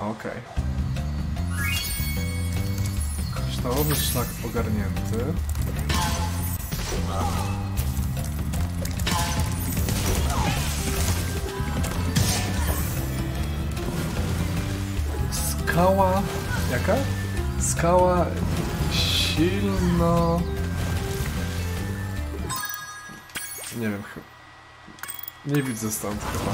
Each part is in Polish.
Okej. Kryształowy szlak ogarnięty. Skała... Jaka? Skała... Silno... Nie wiem, chyba... Nie widzę stąd chyba.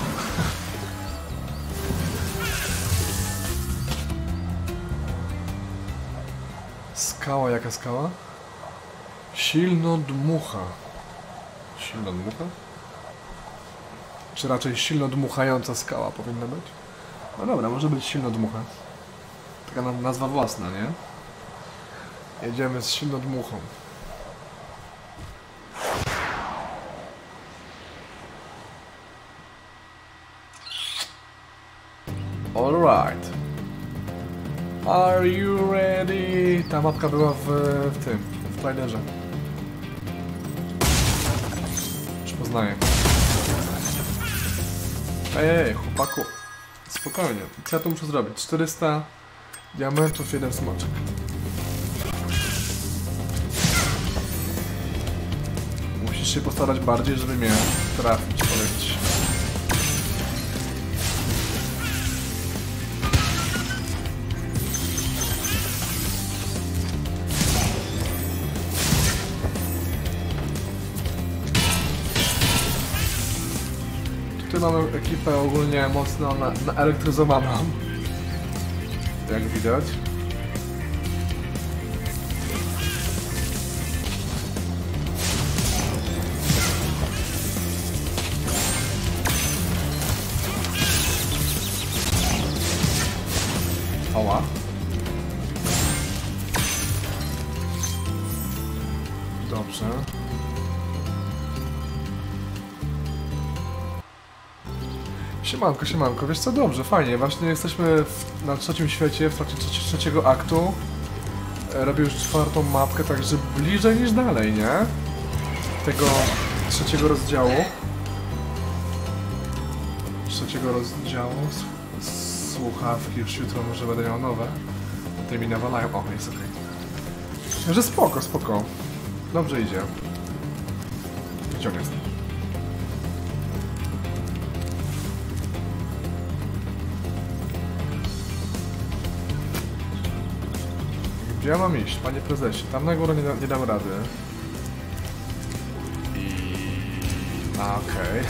Skała, jaka skała? Silno dmucha. Silno dmucha? Czy raczej silno dmuchająca skała powinna być? No dobra, może być silno dmucha. Taka nazwa własna, nie? Jedziemy z silno dmuchą. Alright. Are you ready? Ta mapka była w tym, w trailerze. Już poznaję. Ej, chłopaku. Spokojnie. Co ja tu muszę zrobić? 400 diamentów, 1 smoczek. Musisz się postarać bardziej, żeby mnie trafić, powiem ci. Tutaj mamy ekipę ogólnie mocno naelektryzowaną, jak widać. Oła. Dobrze. Siemanko, siemanko, wiesz co, dobrze, fajnie, właśnie jesteśmy na trzecim świecie, w trakcie trzeciego aktu. Robię już 4. mapkę, także bliżej niż dalej, nie? Tego trzeciego rozdziału. Słuchawki już jutro może będę miał nowe. Te mi nawalają, o, jest okej. Także spoko, spoko. Dobrze idzie. Gdzie on jest? Gdzie ja mam iść, panie prezesie? Tam na górę nie dam rady. Okej.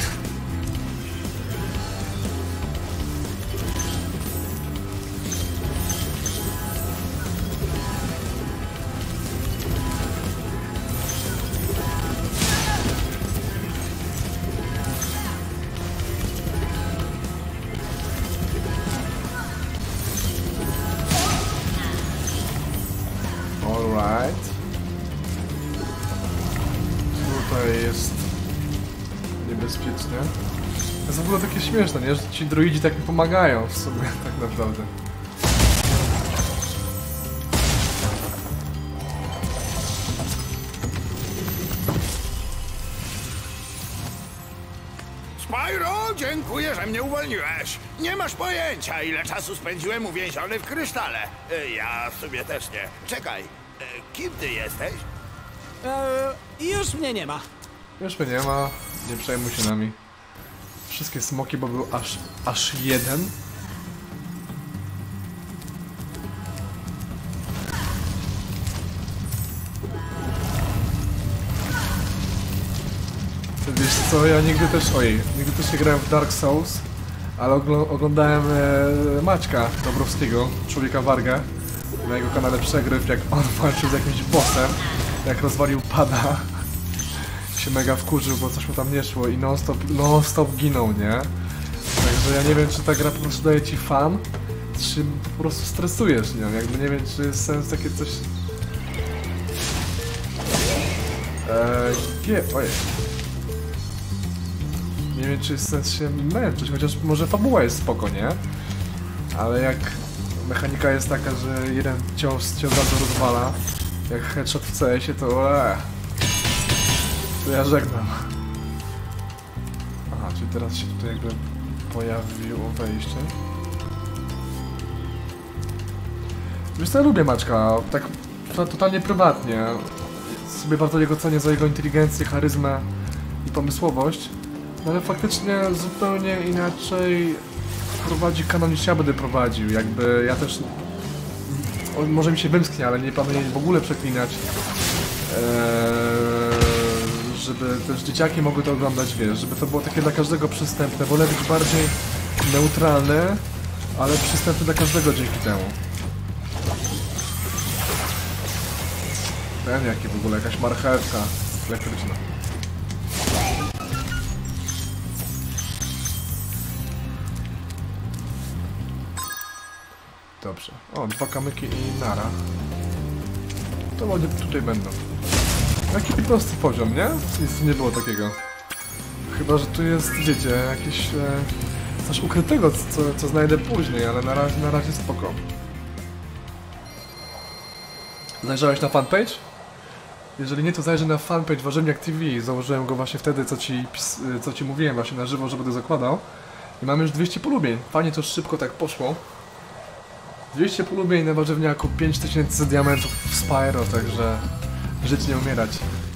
Alright. Tutaj jest niebezpiecznie. To jest w ogóle takie śmieszne, nie? Że ci droidzi tak mi pomagają w sumie, tak naprawdę. Spyro, dziękuję, że mnie uwolniłeś. Nie masz pojęcia, ile czasu spędziłem uwięziony w krysztale. Ja sobie też nie. Czekaj, kim ty jesteś? Już mnie nie ma. Już mnie nie ma, nie przejmuj się nami. Wszystkie smoki, bo był aż jeden. Wiesz co, ja nigdy też nie grałem w Dark Souls, ale oglądałem Maćka Dąbrowskiego, Człowieka Wargę, na jego kanale Przegryw, jak on walczył z jakimś bossem, jak rozwalił pada, się mega wkurzył, bo coś mu tam nie szło i non-stop ginął, nie? Także ja nie wiem, czy ta gra po prostu daje ci fan, czy po prostu stresujesz nią, jakby nie wiem, czy jest sens takie coś... Ojej. Nie wiem, czy jest sens się męczyć, chociaż może fabuła jest spoko, nie? Ale jak mechanika jest taka, że jeden cios cię bardzo rozwala, jak headshot w CS-ie, to ja żegnam. Aha, czyli teraz się tutaj jakby pojawiło wejście. Wiesz co, ja lubię Maćka, tak totalnie prywatnie. Sobie bardzo jego cenię za jego inteligencję, charyzmę i pomysłowość. No ale faktycznie zupełnie inaczej prowadzi kanał niż ja będę prowadził. Jakby ja też... może mi się wymsknie, ale nie planuję w ogóle przeklinać. Żeby też dzieciaki mogły to oglądać, wiesz, żeby to było takie dla każdego przystępne. Wolę być bardziej neutralny, ale przystępny dla każdego dzięki temu. Ten jaki w ogóle, jakaś marchewka elektryczna. Dobrze. O, 2 kamyki i nara. To ładnie tutaj będą. Jaki prosty poziom, nie? Nic nie było takiego. Chyba, że tu jest, wiecie, jakieś coś ukrytego, co znajdę później, ale na razie spoko. Zajrzałeś na fanpage? Jeżeli nie, to zajrzę na fanpage Warzywniak TV. Założyłem go właśnie wtedy, co ci mówiłem właśnie na żywo, że będę zakładał. I mam już 200 polubień. Fajnie to szybko tak poszło. 200 polubień na Warzywniaku, 5000 diamentów w Spyro, także żyć nie umierać.